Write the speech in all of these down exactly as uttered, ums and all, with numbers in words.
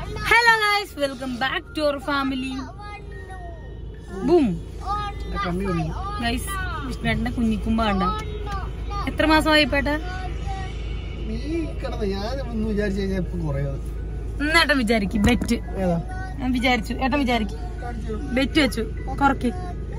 Hello guys, welcome back to our family. Boom. Guys, Vishnuന്റെ കുഞ്ഞിക്കുമ്പ കണ്ട എത്ര മാസമായി പേട്ടാ? ഏട്ടൻ വിചാരിക്കും ബെറ്റ് ഞാൻ വിചാരിച്ചു ഏട്ടൻ വിചാരിക്കും ബെറ്റ് വെച്ചു കുറക്കി.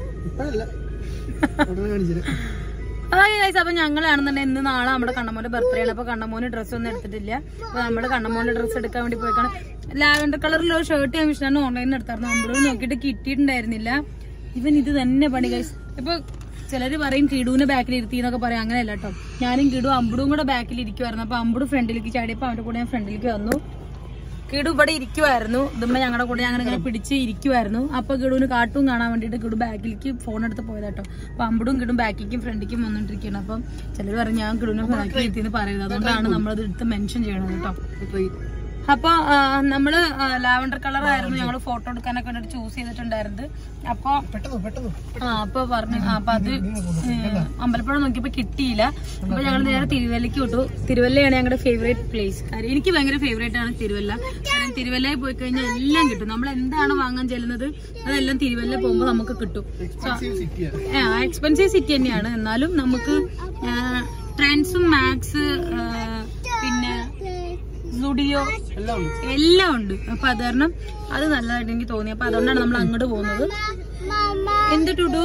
അതായത് ഗൈസ്, അപ്പൊ ഞങ്ങളാണെന്നുണ്ടെങ്കിൽ ഇന്ന് നാളെ നമ്മുടെ കണ്ണമോന്റെ ബർത്ത്ഡേ ആണ്. അപ്പൊ കണ്ണമോന് ഡ്രസ്സ് ഒന്നും എടുത്തിട്ടില്ല. അപ്പൊ നമ്മള് കണ്ണമോന്റെ ഡ്രസ്സ് എടുക്കാൻ വേണ്ടി പോയിക്കാണ്. ലാവൻഡർ കളറിലുള്ള ഷർട്ട് ഞാൻ വിഷ്ണു ഓൺലൈനിൽ എടുത്തായിരുന്നു. നമ്മളോട് നോക്കിയിട്ട് കിട്ടിയിട്ടുണ്ടായിരുന്നില്ല. ഇവൻ ഇത് തന്നെ പണി ഗൈസ്. ഇപ്പൊ ചിലര് പറയും കിടുവിനെ ബാക്കിൽ ഇരുത്തി എന്നൊക്കെ പറയാം. അങ്ങനെയല്ല കേട്ടോ. ഞാനും കിടു അമ്പുടും കൂടെ ബാക്കിൽ ഇരിക്കുവായിരുന്നു. അപ്പൊ അമ്പുട് ഫ്രണ്ടിലേക്ക് ചാടിയപ്പോ അവന്റെ കൂടെ ഞാൻ ഫ്രണ്ടിലേക്ക് വന്നു. കിടു ഇവിടെ ഇരിക്കുവായിരുന്നു. ഇതുമ്പോ ഞങ്ങളുടെ കൂടെ ഞങ്ങൾ ഇങ്ങനെ പിടിച്ച് ഇരിക്കുവായിരുന്നു. അപ്പൊ കിടുവിന് കാർട്ടൂൺ കാണാൻ വേണ്ടിട്ട് കിടു ബാക്കിലേക്ക് ഫോൺ എടുത്ത് പോയതാട്ടോ. അപ്പൊ അമ്പുടും കിടും ബാക്കിലേക്കും ഫ്രണ്ടിലേക്കും വന്നോണ്ടിരിക്കുകയാണ്. അപ്പം ചിലർ പറയും ഞാൻ കിടുവിനെ ബാക്കിൽ ഇരുത്തിന്ന് പറയുന്നത്. അതുകൊണ്ടാണ് നമ്മളത് എടുത്ത് മെൻഷൻ ചെയ്യണത് കേട്ടോ. അപ്പൊ നമ്മള് ലാവൻഡർ കളർ ആയിരുന്നു ഞങ്ങള് ഫോട്ടോ എടുക്കാനൊക്കെ വേണ്ടിട്ട് ചൂസ് ചെയ്തിട്ടുണ്ടായിരുന്നത്. അപ്പൊ ആ അപ്പൊ പറഞ്ഞു അപ്പൊ അത് അമ്പലപ്പുഴ നോക്കിയപ്പോ കിട്ടിയില്ല. അപ്പൊ ഞങ്ങൾ നേരെ തിരുവല്ലയ്ക്ക് വിട്ടു. തിരുവല്ലയാണ് ഞങ്ങളുടെ ഫേവറേറ്റ് പ്ലേസ്. കാര്യം എനിക്ക് ഭയങ്കര ഫേവറേറ്റ് ആണ് തിരുവല്ല. കാരണം തിരുവല്ലയിൽ പോയി കഴിഞ്ഞാൽ എല്ലാം കിട്ടും. നമ്മൾ എന്താണ് വാങ്ങാൻ ചെല്ലുന്നത് അതെല്ലാം തിരുവല്ല പോകുമ്പോ നമുക്ക് കിട്ടും. എക്സ്പെൻസീവ് സിറ്റി തന്നെയാണ്. എന്നാലും നമുക്ക് ട്രെൻഡ്സും മാക്സ് പിന്നെ സ്റ്റുഡിയോ എല്ലാം ഉണ്ട്. അപ്പൊ അത് കാരണം അത് നല്ലതായിട്ട് എനിക്ക് തോന്നി. അപ്പൊ അതുകൊണ്ടാണ് നമ്മൾ അങ്ങോട്ട് പോകുന്നത്. എന്ത് ടുഡു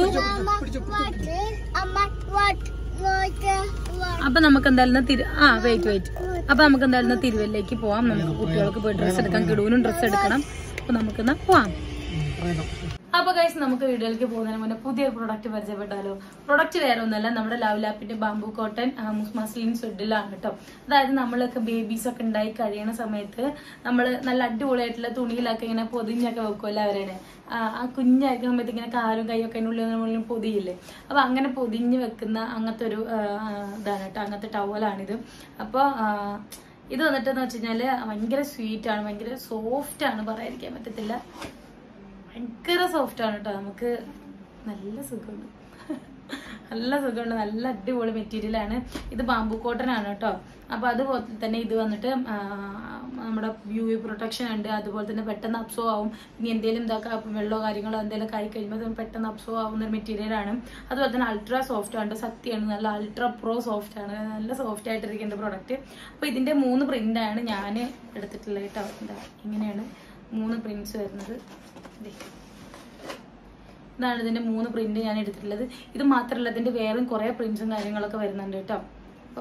അപ്പൊ നമുക്ക് എന്തായാലും തിരു ആ വെയിറ്റ് വെയിറ്റ് അപ്പൊ നമുക്ക് എന്തായാലും തിരുവല്ലേക്ക് പോവാം. നമുക്ക് കുട്ടികൾക്ക് പോയി ഡ്രസ്സ് എടുക്കാം. കിടുവിനും ഡ്രസ്സ് എടുക്കണം. അപ്പൊ നമുക്കെന്നാ പോവാം. അപ്പൊ ഗൈസ്, നമുക്ക് വീഡിയോയിലേക്ക് പോകുന്നതിന് മുന്നേ പുതിയൊരു പ്രൊഡക്റ്റ് പരിചയപ്പെട്ടാലോ? പ്രൊഡക്റ്റ് വേറെ ഒന്നല്ല, നമ്മുടെ ലവ് ലാപ്പിന്റെ ബാംബു കോട്ടൺ മസ്ലിൻ സ്വെഡിലാണ് കേട്ടോ. അതായത് നമ്മളൊക്കെ ബേബീസ് ഒക്കെ ഉണ്ടായി കഴിയുന്ന സമയത്ത് നമ്മള് നല്ല അടിപൊളിയായിട്ടുള്ള തുണിയിലൊക്കെ ഇങ്ങനെ പൊതിഞ്ഞൊക്കെ വെക്കുമല്ലോ അവരെ. ആ കുഞ്ഞായിരിക്കുന്ന സമയത്ത് ഇങ്ങനെ കാലും കൈയൊക്കെ അതിനുള്ളിൽ പൊതിയില്ലേ. അപ്പൊ അങ്ങനെ പൊതിഞ്ഞ് വെക്കുന്ന അങ്ങനത്തെ ഒരു ഇതാണ് കേട്ടോ. അങ്ങനത്തെ ടവലാണിത്. അപ്പൊ ഇത് വന്നിട്ടെന്ന് വെച്ച് കഴിഞ്ഞാല് ഭയങ്കര സ്വീറ്റ് ആണ്, ഭയങ്കര സോഫ്റ്റ് ആണ്, പറയാതിരിക്കാൻ പറ്റത്തില്ല. ഭയങ്കര സോഫ്റ്റ് ആണ് കേട്ടോ. നമുക്ക് നല്ല സുഖമുണ്ട്, നല്ല സുഖമുണ്ട്. നല്ല അടിപൊളി മെറ്റീരിയലാണ്. ഇത് ബാംബു കോട്ടൺ ആണ് കേട്ടോ. അപ്പൊ അതുപോലെ തന്നെ ഇത് വന്നിട്ട് നമ്മുടെ യു വി പ്രൊട്ടക്ഷൻ ഉണ്ട്. അതുപോലെ തന്നെ പെട്ടെന്ന് അബ്സോർവ് ആവും. ഇനി എന്തെങ്കിലും ഇതാക്കുക വെള്ളമോ കാര്യങ്ങളോ എന്തെങ്കിലും കൈ കഴിയുമ്പോൾ പെട്ടെന്ന് അബ്സോർവ് ആവുന്ന ഒരു മെറ്റീരിയലാണ്. അതുപോലെ തന്നെ അൾട്രാ സോഫ്റ്റ് ആണ്, സത്യമാണ്. നല്ല അൾട്രാ പ്രോ സോഫ്റ്റ് ആണ്, നല്ല സോഫ്റ്റ് ആയിട്ടിരിക്കുന്ന പ്രൊഡക്റ്റ്. അപ്പൊ ഇതിന്റെ മൂന്ന് പ്രിന്റ് ആണ് ഞാൻ എടുത്തിട്ടുള്ളത് കേട്ടോ. എന്താ ഇങ്ങനെയാണ് മൂന്ന് പ്രിന്റ്സ് വരുന്നത്. ഇതാണ് ഇതിന്റെ മൂന്ന് പ്രിന്റ് ഞാൻ എടുത്തിട്ടുള്ളത്. ഇത് മാത്രമല്ല, ഇതിന്റെ വേറെയും കുറെ പ്രിന്റ്സും കാര്യങ്ങളൊക്കെ വരുന്നുണ്ട് കേട്ടോ. അപ്പൊ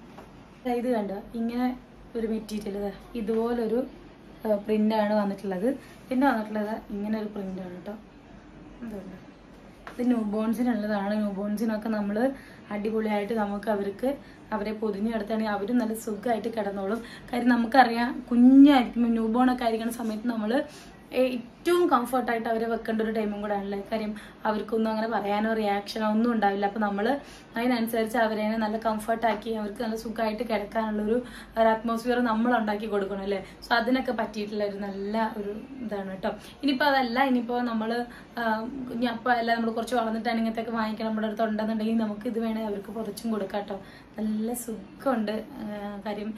ഇത് കണ്ട ഇങ്ങനെ ഒരു മെറ്റീരിയൽ ഇതുപോലൊരു പ്രിന്റാണ് വന്നിട്ടുള്ളത്. പിന്നെ വന്നിട്ടുള്ളത് ഇങ്ങനെ ഒരു പ്രിന്റാണ് കേട്ടോ. എന്തുകൊണ്ട് ഇത് ന്യൂ ബോൺസിനുള്ളതാണ്. ന്യൂ ബോൺസിനൊക്കെ നമ്മൾ അടിപൊളിയായിട്ട് നമുക്ക് അവർക്ക് അവരെ പൊതിഞ്ഞെടുത്താണെങ്കിൽ അവരും നല്ല സുഖമായിട്ട് കിടന്നോളും. കാര്യം നമുക്കറിയാം കുഞ്ഞായിരിക്കും ന്യൂ ബോൺ ഒക്കെ ആയിരിക്കുന്ന സമയത്ത് നമ്മൾ ഏറ്റവും കംഫർട്ടായിട്ട് അവരെ വെക്കേണ്ട ഒരു ടൈമും കൂടെ ആണല്ലേ. കാര്യം അവർക്കൊന്നും അങ്ങനെ പറയാനോ റിയാക്ഷനോ ഒന്നും ഉണ്ടാവില്ല. അപ്പൊ നമ്മള് അതിനനുസരിച്ച് അവരെ നല്ല കംഫർട്ടാക്കി അവർക്ക് നല്ല സുഖമായിട്ട് കിടക്കാനുള്ളൊരു ഒരു അറ്റ്മോസ്ഫിയർ നമ്മൾ ഉണ്ടാക്കി കൊടുക്കണം അല്ലേ. സോ അതിനൊക്കെ പറ്റിയിട്ടുള്ള ഒരു നല്ല ഒരു ഇതാണ് കേട്ടോ. ഇനിയിപ്പോ അതല്ല, ഇനിയിപ്പോ നമ്മള് അപ്പൊ അല്ല നമ്മൾ കുറച്ച് വളർന്നിട്ടാണ് ഇങ്ങനത്തെ വാങ്ങിക്കണം നമ്മുടെ അടുത്ത് ഉണ്ടെന്നുണ്ടെങ്കിൽ നമുക്ക് ഇത് വേണേ അവർക്ക് പുറച്ചും കൊടുക്കാം കേട്ടോ. നല്ല സുഖമുണ്ട്. കാര്യം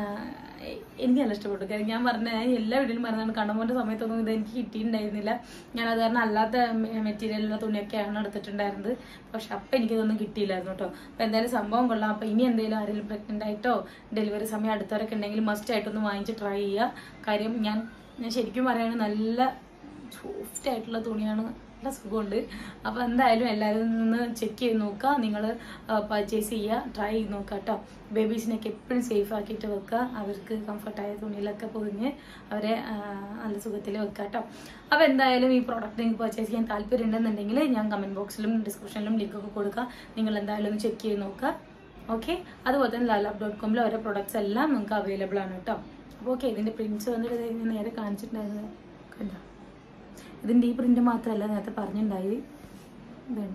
എനിക്ക് നല്ല ഇഷ്ടപ്പെട്ടു. കാര്യം ഞാൻ പറഞ്ഞ ഞാൻ എല്ലാ വീട്ടിലും പറഞ്ഞാണ് കണ്ണമോന്റെ സമയത്തൊന്നും ഇത് എനിക്ക് കിട്ടിയിട്ടുണ്ടായിരുന്നില്ല. ഞാൻ അത് കാരണം അല്ലാത്ത മെറ്റീരിയലുള്ള തുണിയൊക്കെയാണ് എടുത്തിട്ടുണ്ടായിരുന്നത്. പക്ഷെ അപ്പൊ എനിക്കിതൊന്നും കിട്ടിയില്ലായിരുന്നു കേട്ടോ. അപ്പൊ എന്തായാലും സംഭവം കൊള്ളാം. അപ്പൊ ഇനി എന്തെങ്കിലും ആരെങ്കിലും പ്രഗ്നന്റ് ആയിട്ടോ ഡെലിവറി സമയം അടുത്തവരൊക്കെ ഉണ്ടെങ്കിൽ മസ്റ്റ് ആയിട്ടൊന്ന് വാങ്ങിച്ച് ട്രൈ ചെയ്യുക. കാര്യം ഞാൻ ഞാൻ ശരിക്കും പറയാണ് നല്ല സോഫ്റ്റ് ആയിട്ടുള്ള തുണിയാണ്, നല്ല സുഖമുണ്ട്. അപ്പൊ എന്തായാലും എല്ലാവരും നിന്ന് ചെക്ക് ചെയ്ത് നോക്കുക. നിങ്ങൾ പർച്ചേസ് ചെയ്യുക, ട്രൈ ചെയ്ത് നോക്കുക കേട്ടോ. ബേബീസിനൊക്കെ എപ്പോഴും സേഫ് ആക്കിയിട്ട് വെക്കുക. അവർക്ക് കംഫർട്ടായ തുണിയിലൊക്കെ പൊതിഞ്ഞ് അവരെ നല്ല സുഖത്തിൽ വെക്കുക കേട്ടോ. അപ്പൊ എന്തായാലും ഈ പ്രോഡക്റ്റ് നിങ്ങൾക്ക് പർച്ചേസ് ചെയ്യാൻ താല്പര്യം ഉണ്ടെന്നുണ്ടെങ്കിൽ ഞാൻ കമന്റ് ബോക്സിലും ഡിസ്ക്രിപ്ഷനിലും ലിങ്കൊക്കെ കൊടുക്കുക. നിങ്ങൾ എന്തായാലും ഒന്ന് ചെക്ക് ചെയ്ത് നോക്കുക. ഓക്കെ, അതുപോലെ തന്നെ ലാലാബ് ഡോട്ട് കോമിൽ ഓരോ പ്രൊഡക്ട്സ് എല്ലാം നിങ്ങൾക്ക് അവൈലബിൾ ആണ് കേട്ടോ. അപ്പോൾ ഓക്കെ, ഇതിന്റെ പ്രിന്റ്സ് വന്നിട്ട് ഞാൻ നേരെ കാണിച്ചിട്ടുണ്ടായിരുന്നത് കണ്ടോ. ഇതിന്റെ ഈ പ്രിന്റ് മാത്രമല്ല, നേരത്തെ പറഞ്ഞിട്ടുണ്ടായി വേണ്ട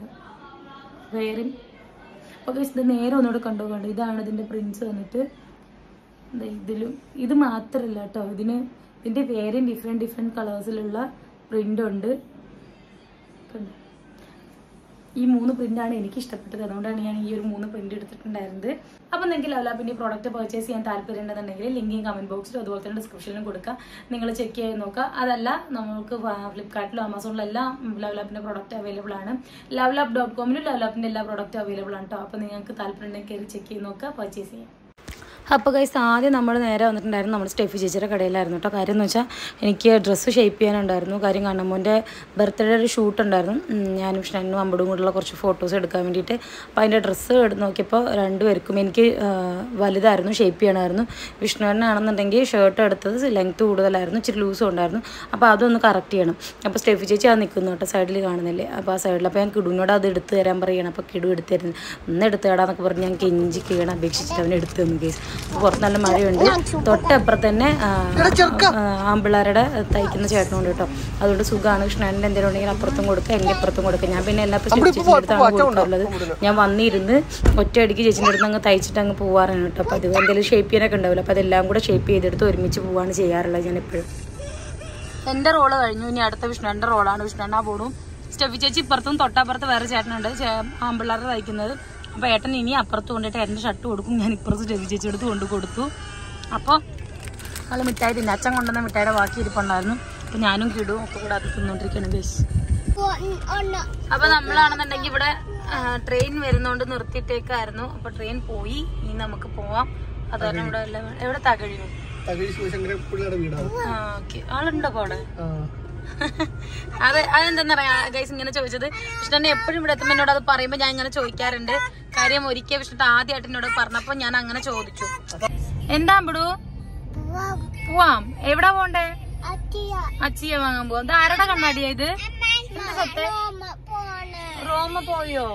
വേറെ. ഓക്കെ, ഇത് നേരെ ഒന്നുകൂടെ കണ്ടുപോകണ്ട. ഇതാണ് ഇതിന്റെ പ്രിന്റ്സ് വന്നിട്ട്. ഇതിലും ഇത് മാത്രമല്ല കേട്ടോ, ഇതിന് ഇതിന്റെ വേറെയും ഡിഫറെന്റ് ഡിഫറെന്റ് കളേഴ്സിലുള്ള പ്രിന്റ് ഉണ്ട്. ഈ മൂന്ന് പ്രിന്റാണ് എനിക്ക് ഇഷ്ടപ്പെട്ടത്. അതുകൊണ്ടാണ് ഞാൻ ഈ ഒരു മൂന്ന് പ്രിന്റ് എടുത്തിട്ടുണ്ടായിരുന്നത്. അപ്പോൾ നിങ്ങൾക്ക് ലവ് ലാബിന്റെ പ്രോഡക്റ്റ് പർച്ചേസ് ചെയ്യാൻ താല്പര്യം ഉണ്ടെന്നുണ്ടെങ്കിൽ ലിങ്ക് കമന്റ് ബോക്സിലും അതുപോലെ തന്നെ ഡിസ്ക്രിപ്ഷനിലും കൊടുക്കുക. നിങ്ങൾ ചെക്ക് ചെയ്ത് നോക്കുക. അതല്ല നമുക്ക് ഫ്ലിപ്കാർട്ടിലും ആമസോണിലും എല്ലാം ലവ് ലാബിന്റെ പ്രോഡക്റ്റ് അവൈലബിൾ ആണ്. ലവ് ലാബ് ഡോട്ട് കോമിലും ലവ് ലാബിന്റെ എല്ലാ പ്രോഡക്റ്റും അവൈലബിൾ ആണ് കേട്ടോ. അപ്പോൾ നിങ്ങൾക്ക് താല്പര്യം ഉണ്ടെങ്കിൽ കയറി ചെക്ക് ചെയ്ത് നോക്കുക, പർച്ചേസ് ചെയ്യാം. അപ്പോൾ ഗൈസ് ആദ്യം നമ്മൾ നേരെ വന്നിട്ടുണ്ടായിരുന്നു നമ്മുടെ സ്റ്റെഫി ചേച്ചിയുടെ കടയിലായിരുന്നു കേട്ടോ. കാര്യം എന്ന് വെച്ചാൽ എനിക്ക് ഡ്രസ്സ് ഷേപ്പ് ചെയ്യാനുണ്ടായിരുന്നു. കാര്യം കണ്ണമ്മോൻ്റെ ബർത്ത്ഡേ ഒരു ഷൂട്ട് ഉണ്ടായിരുന്നു. ഞാനും ഷ്ണനും അമ്പടും കൂടെയുള്ള കുറച്ച് ഫോട്ടോസ് എടുക്കാൻ വേണ്ടിയിട്ട്. അപ്പോൾ അതിൻ്റെ ഡ്രസ്സ് എടുത്ത് നോക്കിയപ്പോൾ രണ്ടുപേർക്കും എനിക്ക് വലുതായിരുന്നു, ഷേപ്പ് ചെയ്യണമായിരുന്നു. വിഷ്ണുവിനാണെന്നുണ്ടെങ്കിൽ ഷർട്ട് എടുത്തത് ലെങ്ത്ത് കൂടുതലായിരുന്നു, ഇച്ചിരി ലൂസും ഉണ്ടായിരുന്നു. അപ്പോൾ അതൊന്ന് കറക്റ്റ് ചെയ്യണം. അപ്പോൾ സ്റ്റെഫി ചേച്ചി ആ നിൽക്കുന്നു കേട്ടോ, സൈഡിൽ കാണുന്നില്ലേ. അപ്പോൾ ആ സൈഡിൽ അപ്പോൾ ഞാൻ കിടുവിനോട് അത് എടുത്ത് തരാൻ പറയുകയാണ്. അപ്പോൾ കിടു എടുത്ത് തരുന്നത് ഒന്ന് എടുത്ത് തരാന്നൊക്കെ പറഞ്ഞ് ഞാൻ കെഞ്ചി കീഴാൻ അപേക്ഷിച്ചിട്ട് അവനെ എടുത്തു തന്നു കേസ്. പുറത്ത് നല്ല മഴയുണ്ട്. തൊട്ടപ്പുറത്ത് തന്നെ ആമ്പിള്ളേരുടെ തയ്ക്കുന്ന ചേട്ടനുണ്ട് കേട്ടോ. അതുകൊണ്ട് സുഖമാണ്. കൃഷ്ണൻ്റെ എന്തെങ്കിലും ഉണ്ടെങ്കിൽ അപ്പുറത്തും കൊടുക്കുക, എൻ്റെ അപ്പുറത്തും കൊടുക്കുക. ഞാൻ പിന്നെ എല്ലാ ചേച്ചിൻ്റെ അടുത്താണ് കൊടുക്കാറുള്ളത്. ഞാൻ വന്നിരുന്ന് ഒറ്റയടിക്ക് ചേച്ചിൻ്റെ അടുത്ത് അങ്ങ് തയ്ച്ചിട്ട് അങ്ങ് പോകാറാണ് കേട്ടോ. അപ്പോൾ അത് എന്തെങ്കിലും ഷേപ്പ് ചെയ്യാനൊക്കെ ഉണ്ടാവില്ല. അപ്പോൾ അതെല്ലാം കൂടെ ഷേപ്പ് ചെയ്തെടുത്ത് ഒരുമിച്ച് പോവാണ് ചെയ്യാറുള്ളത് ഞാൻ എപ്പോഴും. എൻ്റെ റോള് കഴിഞ്ഞു. ഇനി അടുത്ത വിഷ്ണുവിൻ്റെ റോളാണ്. വിഷ്ണുണ്ണാ പോടും. സ്റ്റെഫി ചേച്ചി ഇപ്പുറത്തും തൊട്ടപ്പുറത്ത് വേറെ ചേട്ടനുണ്ട് ആമ്പിള്ളേരുടെ തയ്ക്കുന്നത്. അപ്പോൾ ഏട്ടൻ ഇനി അപ്പുറത്ത് കൊണ്ടിട്ട് ഏട്ടൻ്റെ ഷർട്ട് കൊടുക്കും. ഞാൻ ഇപ്പുറത്ത് സ്റ്റെഫി ചേച്ചി എടുത്ത് കൊണ്ട് കൊടുത്തു. അപ്പോൾ നമ്മൾ മിഠായി തിന്നെ അച്ഛൻ കൊണ്ടുവന്ന മിഠായിയുടെ ബാക്കി ഇരിപ്പുണ്ടായിരുന്നു. അപ്പോൾ ഞാനും കിടും ഒക്കെ കൂടെ അത് തിന്നോണ്ടിരിക്കണം ഗൈസ്. അപ്പോൾ നമ്മളാണെന്നുണ്ടെങ്കിൽ ഇവിടെ ട്രെയിൻ വരുന്നോണ്ട് നിർത്തിയിട്ടേക്കായിരുന്നു. അപ്പോൾ ട്രെയിൻ പോയി, ഇനി നമുക്ക് പോവാം. അത് കാരണം ഇവിടെ എല്ലാം എവിടെ തകഴിയും ആളുണ്ടോ അപ്പോൾ അവിടെ? അത് അതെന്താ പറയാ ഗൈസ് ഇങ്ങനെ ചോദിച്ചത്. വിഷ്ണുവിനെ എപ്പോഴും ഇവിടെ എത്തുമ്പോൾ എന്നോട് അത് പറയുമ്പോൾ ഞാൻ ഇങ്ങനെ ചോദിക്കാറുണ്ട്. കാര്യം ഒരിക്കൽ വിഷ്ണു ആദ്യമായിട്ട് എന്നോട് പറഞ്ഞപ്പോ ഞാൻ അങ്ങനെ ചോദിച്ചു. എന്താ ബിടു പോവാം? എവിടാ പോണ്ടേ? അച്ചിയ വാങ്ങാൻ പോവാം. ഇത് ആരുടെ കണ്ണാടിയാ ഇത്? റോമ പോയോ?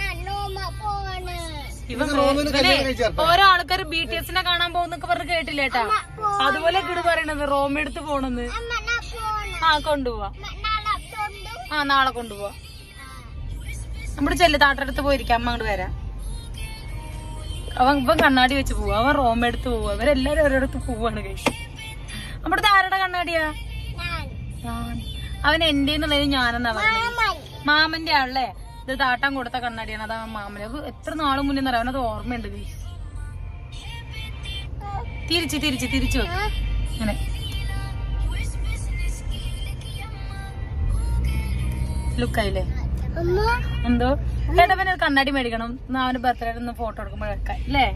ഓരോ ആൾക്കാർ ബി ടി എസിനെ കാണാൻ പോകുന്നൊക്കെ പറഞ്ഞ് കേട്ടില്ലേട്ടാ. അതുപോലെ കിടു പറയണത് റോമ എടുത്ത് പോണെന്ന്. ആ കൊണ്ടുപോവാ. ആ നാളെ കൊണ്ടുപോവാ. നമ്മുടെ ചെല്ലു താട്ടടുത്ത് പോയിരിക്കാം. അമ്മ അങ്ങോട്ട് വരാം. അവൻ ഇപ്പം കണ്ണാടി വെച്ച് പോവാ. അവൻ റോമ എടുത്ത് പോവാ. അവരെല്ലാരും ഓരോടത്ത് പോവാണ് കഴിച്ചു. നമ്മുടെ ആരുടെ കണ്ണാടിയാ? അവൻ എന്റെ എന്നുള്ളത് ഞാനെന്നാ പറഞ്ഞത്. മാമന്റെ ആളല്ലേ ഇത് താട്ടാൻ കൊടുത്ത കണ്ണാടിയാണ്. അതാ മാമന്. അത് എത്ര നാള് മുന്നേ അറിയാം. അവനത് ഓർമ്മയുണ്ട്. തിരിച്ച് തിരിച്ച് തിരിച്ചു വെക്കും അങ്ങനെ. ലുക്കായില്ലേ? എന്തോ ചേട്ടപ്പനെ കണ്ണാടി മേടിക്കണം. അവന് ബർത്ത്ഡേ ഒന്ന് ഫോട്ടോ എടുക്കുമ്പോഴൊക്കെ അല്ലേ?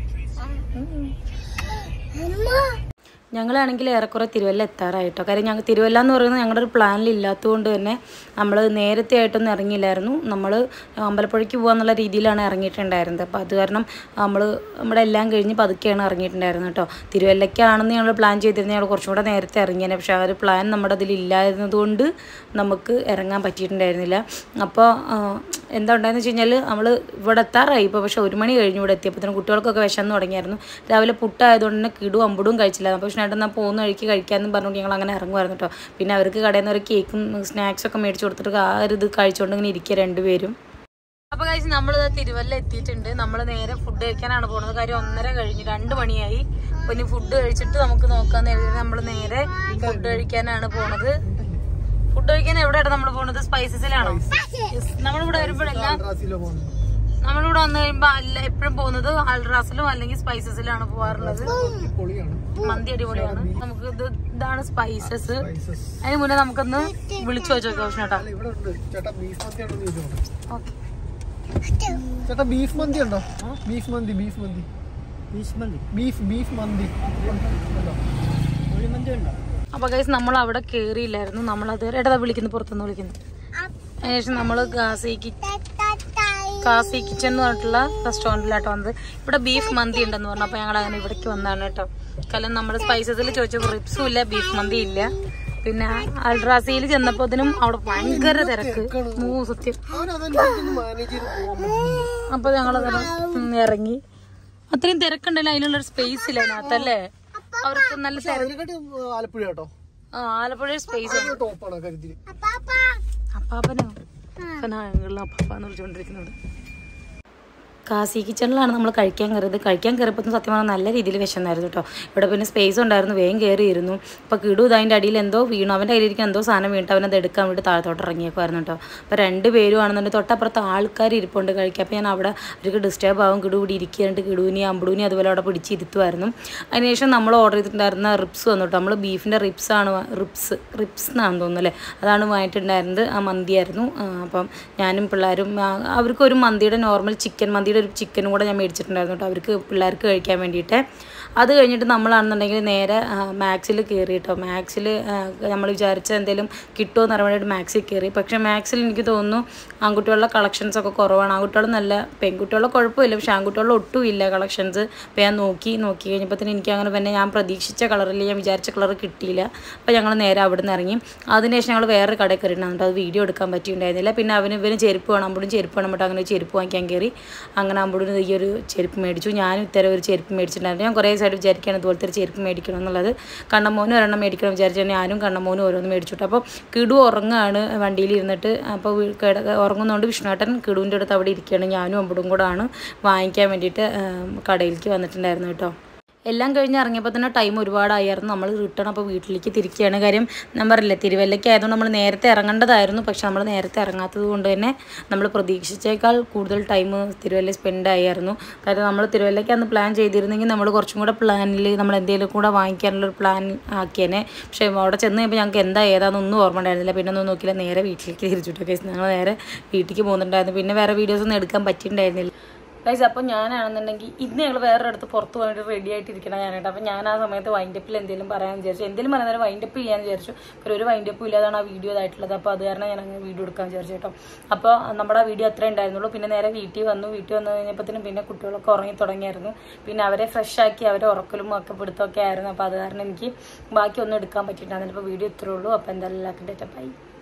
ഞങ്ങളാണെങ്കിൽ ഏറെക്കുറെ തിരുവല്ല എത്താറായിട്ടോ. കാര്യം ഞങ്ങൾ തിരുവല്ല എന്ന് പറയുന്നത് ഞങ്ങളുടെ ഒരു പ്ലാനിൽ ഇല്ലാത്തതുകൊണ്ട് തന്നെ നമ്മൾ നേരത്തെ ആയിട്ടൊന്നും ഇറങ്ങിയില്ലായിരുന്നു. നമ്മൾ അമ്പലപ്പുഴയ്ക്ക് പോകാന്നുള്ള രീതിയിലാണ് ഇറങ്ങിയിട്ടുണ്ടായിരുന്നത്. അപ്പോൾ അത് കാരണം നമ്മൾ നമ്മുടെ എല്ലാം കഴിഞ്ഞ് പതുക്കെയാണ് ഇറങ്ങിയിട്ടുണ്ടായിരുന്നത് കേട്ടോ. തിരുവല്ലയ്ക്കാണെന്ന് ഞങ്ങൾ പ്ലാൻ ചെയ്തിരുന്നത്. ഞങ്ങൾ കുറച്ചും കൂടെ നേരത്തെ ഇറങ്ങിയാണ്. പക്ഷേ ആ ഒരു പ്ലാൻ നമ്മുടെ അതിലില്ലായിരുന്നതുകൊണ്ട് നമുക്ക് ഇറങ്ങാൻ പറ്റിയിട്ടുണ്ടായിരുന്നില്ല. അപ്പോൾ എന്താ ഉണ്ടായെന്ന് വെച്ച് കഴിഞ്ഞാൽ നമ്മൾ ഇവിടെ എത്താറായി ഇപ്പോൾ. പക്ഷേ ഒരു മണി കഴിഞ്ഞ് ഇവിടെ എത്തിയപ്പോഴത്തേനും കുട്ടികൾക്കൊക്കെ വിശന്ന് തുടങ്ങിയായിരുന്നു. രാവിലെ പുട്ടായതുകൊണ്ട് തന്നെ കിടും അമ്പടും കഴിച്ചില്ല. അപ്പോൾ വിഷ്ണുവേട്ടൻ പോകുന്ന വഴിക്ക് കഴിക്കാമെന്ന് പറഞ്ഞുകൊണ്ട് ഞങ്ങൾ അങ്ങനെ ഇറങ്ങുമായിരുന്നു കേട്ടോ. പിന്നെ അവർക്ക് കടയിൽ നിന്ന് ഒരു കേക്കും സ്നാക്സൊക്കെ മേടിച്ച് കൊടുത്തിട്ട് ആ ഒരു ഇത് കഴിച്ചുകൊണ്ട് ഇങ്ങനെ ഇരിക്കുക രണ്ടുപേരും. അപ്പോൾ കഴിച്ച് നമ്മൾ തിരുവല്ല എത്തിയിട്ടുണ്ട്. നമ്മൾ നേരെ ഫുഡ് കഴിക്കാനാണ് പോകുന്നത്. കാര്യം ഒന്നര കഴിഞ്ഞു, രണ്ട് മണിയായി. അപ്പോൾ ഇനി ഫുഡ് കഴിച്ചിട്ട് നമുക്ക് നോക്കാമെന്ന് എഴുതി നമ്മൾ നേരെ ഫുഡ് കഴിക്കാനാണ് പോണത്. ഫുഡ് കഴിക്കാൻ എവിടെയാണ് നമ്മൾ പോകുന്നത്? സ്പൈസസിലാണോ? നമ്മളിവിടെ വരുമ്പോഴെല്ലാം നമ്മളിവിടെ വന്നു കഴിയുമ്പോ അല്ല എപ്പോഴും പോകുന്നത് അൽറാസിലും അല്ലെങ്കിൽ സ്പൈസസിലാണ് പോവാറുള്ളത്. മന്തി അടിപൊളിയാണ്. നമുക്ക് ഇത് ഇതാണ് സ്പൈസസ്. അതിന് മുന്നേ നമുക്കൊന്ന് വിളിച്ചു വെച്ചോക്കെ ഓപ്ഷൻ കേട്ടോ. ചേട്ടാ ബീഫ് മന്തി ഉണ്ടോ? ബീഫ് മന്തി ബീഫ് മന്തി ബീഫ് മന്തി ബീഫ് ബീഫ് മന്തി ഉണ്ടോ? അപ്പൊ ഗൈസ് നമ്മൾ അവിടെ കേറിയില്ലായിരുന്നു. നമ്മളത് ഇടതാ വിളിക്കുന്നു, പുറത്തുനിന്ന് വിളിക്കുന്നു. അതിനുശേഷം നമ്മള് കാസി കാസി കിച്ചൺ എന്ന് പറഞ്ഞിട്ടുള്ള റെസ്റ്റോറൻറ്റിലാട്ടോ വന്നത്. ഇവിടെ ബീഫ് മന്തി ഉണ്ടെന്ന് പറഞ്ഞു. അപ്പൊ ഞങ്ങൾ അങ്ങനെ ഇവിടേക്ക് വന്നതാണ് കേട്ടോ. കാരണം നമ്മുടെ സ്പൈസസിൽ ചോദിച്ചപ്പോൾ റിപ്സും ഇല്ല, ബീഫ് മന്തി ഇല്ല. പിന്നെ അൽറാസിയിൽ ചെന്നപ്പോതിനും അവിടെ ഭയങ്കര തിരക്ക്. മൂ സത്യം. അപ്പൊ ഞങ്ങളത് ഇറങ്ങി. അത്രയും തിരക്കുണ്ടല്ലോ, അതിനുള്ള സ്പേസ് ഇല്ല അതിനകത്തല്ലേ. അവർക്ക് നല്ല ആലപ്പുഴ കേട്ടോ. ആ ആലപ്പുഴ സ്പേസ് അപ്പാപ്പനോ അപ്പാപ്പാന്ന് വിളിച്ചോണ്ടിരിക്കുന്നത്. കാസി കിച്ചണിലാണ് നമ്മൾ കഴിക്കാൻ കയറിയത്. കഴിക്കാൻ കയറിയപ്പോൾ സത്യം പറഞ്ഞാൽ നല്ല രീതിയിൽ വിശന്നായിരുന്നു കേട്ടോ. ഇവിടെ പിന്നെ സ്പേസ് ഉണ്ടായിരുന്നു, വേഗം കയറിയിരുന്നു. അപ്പോൾ കിടു അതിൻ്റെ അടിയിൽ എന്തോ വീണു, അവൻ്റെ കയ്യിലിരിക്കാൻ എന്തോ സാധനം വീണിട്ട് അവനത് എടുക്കാൻ വേണ്ടി താഴത്തോട്ട് ഇറങ്ങിയേക്കുമായിരുന്നു കേട്ടോ. അപ്പോൾ രണ്ട് പേരും ആണെന്നുണ്ടെങ്കിൽ തൊട്ടപ്പുറത്ത് ആൾക്കാർ ഇരിപ്പുണ്ട് കഴിക്കുക. അപ്പോൾ ഞാൻ അവിടെ അവർക്ക് ഡിസ്റ്റർബ് ആവും, കിടു ഇവിടെ ഇരിക്കുന്നുണ്ട്, കിടുവിനി അമ്പടൂനി അതുപോലെ അവിടെ പിടിച്ചിരുത്തുമായിരുന്നു. അതിനുശേഷം നമ്മൾ ഓർഡർ ചെയ്തിട്ടുണ്ടായിരുന്ന റിപ്സ് വന്നു കേട്ടോ. നമ്മൾ ബീഫിൻ്റെ റിപ്സാണ് റിപ്സ് റിപ്സ് എന്നാണെന്ന് തോന്നുന്നു അല്ലേ, അതാണ് വാങ്ങിയിട്ടുണ്ടായിരുന്നത്. ആ മന്തിയായിരുന്നു. അപ്പം ഞാനും പിള്ളേരും അവർക്കൊരു മന്തിയുടെ നോർമൽ ചിക്കൻ മന്തിയുടെ ഒരു ചിക്കനും കൂടെ ഞാൻ മേടിച്ചിട്ടുണ്ടായിരുന്നു കേട്ടോ, അവർക്ക് പിള്ളേർക്ക് കഴിക്കാൻ വേണ്ടിയിട്ട്. അത് കഴിഞ്ഞിട്ട് നമ്മളാണെന്നുണ്ടെങ്കിൽ നേരെ മാക്സിൽ കയറി കേട്ടോ. മാക്സിൽ നമ്മൾ വിചാരിച്ച എന്തെങ്കിലും കിട്ടുമോ എന്ന് അറിയാൻ വേണ്ടിയിട്ട് മാക്സിൽ കയറി. പക്ഷേ മാക്സിൽ എനിക്ക് തോന്നുന്നു ആൺകുട്ടികളുടെ കളക്ഷൻസൊക്കെ കുറവാണ്. ആൺകുട്ടികൾ നല്ല, പെൺകുട്ടികളുടെ കുഴപ്പമില്ല, പക്ഷേ ആൺകുട്ടികളുടെ ഒട്ടും ഇല്ല കളക്ഷൻസ്. അപ്പോൾ ഞാൻ നോക്കി നോക്കി കഴിഞ്ഞപ്പോൾ തന്നെ എനിക്ക് അങ്ങനെ പിന്നെ ഞാൻ പ്രതീക്ഷിച്ച കളറിൽ ഞാൻ വിചാരിച്ച കളർ കിട്ടിയില്ല. അപ്പോൾ ഞങ്ങൾ നേരെ അവിടെ നിന്ന് ഇറങ്ങി. അതിനുശേഷം ഞങ്ങൾ വേറെ കടയിൽ കയറിയിട്ടുണ്ടായിരുന്നു, അത് വീഡിയോ എടുക്കാൻ പറ്റിയിട്ടുണ്ടായിരുന്നില്ല. പിന്നെ അവന് ഇവന് ചെരുപ്പ് വേണം, അമ്പടും ചെരുപ്പ് വേണം എന്നിട്ട് അങ്ങനെ ചെരുപ്പ് വാങ്ങിക്കാൻ കയറി. അങ്ങനെ അമ്പടും ഈ ഒരു ചെരുപ്പ് മേടിച്ചു. ഞാനും ഇത്തരം ഒരു ചെരുപ്പ് മേടിച്ചിട്ടുണ്ടായിരുന്നു. ഞാൻ കുറേ സൈഡ് വിചാരിക്കുകയാണ് ഇതുപോലത്തെ ഒരു ചെരുപ്പ് മേടിക്കണം എന്നുള്ളത്. കണ്ണമോനും ഒരെണ്ണം മേടിക്കണം വിചാരിച്ചാൽ ഞാനും കണ്ണമോനും ഓരോന്ന് മേടിച്ചിട്ടു. അപ്പോൾ കിടു ഉറങ്ങുകയാണ് വണ്ടിയിൽ ഇരുന്നിട്ട്. അപ്പോൾ കിട ഉറങ്ങുന്നതുകൊണ്ട് വിഷ്ണുവേട്ടൻ കിടുവിൻ്റെ അടുത്ത് അവിടെ ഇരിക്കുകയാണ്. ഞാനും അമ്പടും കൂടെ ആണ് വാങ്ങിക്കാൻ വേണ്ടിയിട്ട് കടയിലേക്ക് വന്നിട്ടുണ്ടായിരുന്നു കേട്ടോ. എല്ലാം കഴിഞ്ഞ് ഇറങ്ങിയപ്പോൾ തന്നെ ടൈം ഒരുപാടായിരുന്നു. നമ്മൾ റിട്ടേൺ അപ്പോൾ വീട്ടിലേക്ക് തിരിക്കുകയാണ്. കാര്യം ഞാൻ പറയില്ലേ, തിരുവല്ലയ്ക്ക് ആയതുകൊണ്ട് നമ്മൾ നേരത്തെ ഇറങ്ങേണ്ടതായിരുന്നു. പക്ഷെ നമ്മൾ നേരത്തെ ഇറങ്ങാത്തത് കൊണ്ട് തന്നെ നമ്മൾ പ്രതീക്ഷിച്ചേക്കാൾ കൂടുതൽ ടൈം തിരുവല്ല സ്പെൻഡ് ആയിരുന്നു. കാര്യം നമ്മൾ തിരുവല്ലയ്ക്ക് അന്ന് പ്ലാൻ ചെയ്തിരുന്നെങ്കിൽ നമ്മൾ കുറച്ചും കൂടെ പ്ലാനിൽ നമ്മൾ എന്തെങ്കിലും കൂടെ വാങ്ങിക്കാനുള്ളൊരു പ്ലാൻ ആക്കിയേനെ. പക്ഷേ അവിടെ ചെന്ന് കഴിയുമ്പോൾ ഞങ്ങൾക്ക് എന്താ ഏതാണെന്നൊന്നും ഓർമ്മ ഉണ്ടായിരുന്നില്ല. പിന്നെ ഒന്നും നോക്കിയില്ല, നേരെ വീട്ടിലേക്ക് തിരിച്ചിട്ടൊക്കെ ഞങ്ങൾ നേരെ വീട്ടിലേക്ക് പോകുന്നുണ്ടായിരുന്നു. പിന്നെ വേറെ വീഡിയോസൊന്നും എടുക്കാൻ പറ്റിയിട്ടുണ്ടായിരുന്നില്ല ഗൈസ്. അപ്പോൾ ഞാനാണെന്നുണ്ടെങ്കിൽ ഇന്ന് ഞങ്ങൾ വേറെ അടുത്ത് പുറത്ത് പോയിട്ട് റെഡി ആയിട്ടിരിക്കണം ഞാനായിട്ട്. അപ്പോൾ ഞാൻ ആ സമയത്ത് വൈൻഡപ്പിൽ എന്തെങ്കിലും പറയാൻ വിചാരിച്ചു, എന്തെങ്കിലും പറയുന്നേരം വൈൻഡപ്പ് ചെയ്യാൻ വിചാരിച്ചു. ഒരു ഒരു വൈൻഡപ്പും ഇല്ലാതാണ് ആ വീഡിയോ ഇതായിട്ടുള്ളത്. അപ്പോൾ അത് കാരണം ഞാൻ അങ്ങനെ വീഡിയോ എടുക്കാൻ വിചാരിച്ചു കേട്ടോ. അപ്പോൾ നമ്മുടെ ആ വീഡിയോ അത്രേ ഉണ്ടായിരുന്നുള്ളൂ. പിന്നെ നേരെ വീട്ടിൽ വന്നു. വീട്ടിൽ വന്നു കഴിഞ്ഞപ്പോഴത്തേനും പിന്നെ കുട്ടികളൊക്കെ ഉറങ്ങി തുടങ്ങിയായിരുന്നു. പിന്നെ അവരെ ഫ്രഷ് ആക്കി അവരെ ഉറക്കലും ഒക്കെ പിടുത്തമൊക്കെ ആയിരുന്നു. അപ്പോൾ അത് കാരണം എനിക്ക് ബാക്കി ഒന്നും എടുക്കാൻ പറ്റിയിട്ടുണ്ടായിരുന്നില്ല. അപ്പോൾ വീഡിയോ ഇത്രേ ഉള്ളൂ. അപ്പോൾ എന്തായാലും എല്ലാവർക്കും ഡേറ്റ ബൈ.